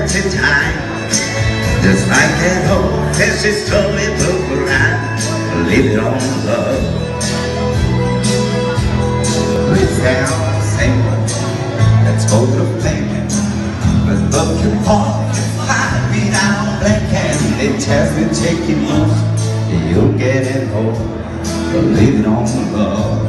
dirty time. Just like that old fashioned storybook around, leave it on love. Let's have the same one. Let's go to the playground. Let's look your heart, find me down black and they tell me taking moves. You'll get it home, leave it on love.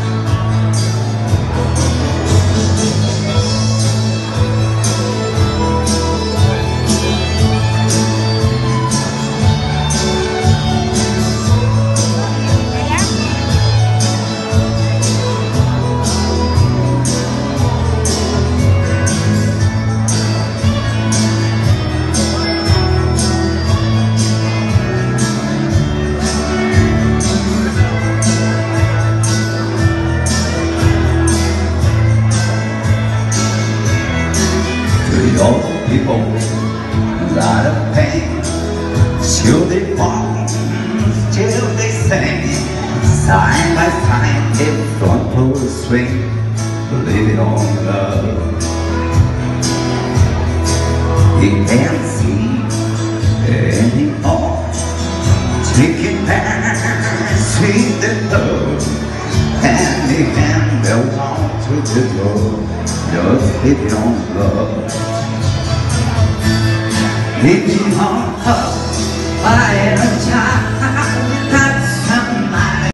Old people, a lot of pain. Still they fall, still they sing. Side by side, in front row swing. Believe it on love. He can't see anymore. Taking back, sweet the love. And he can go on to the door. Just leave it on love. Leave me on up, I am a child.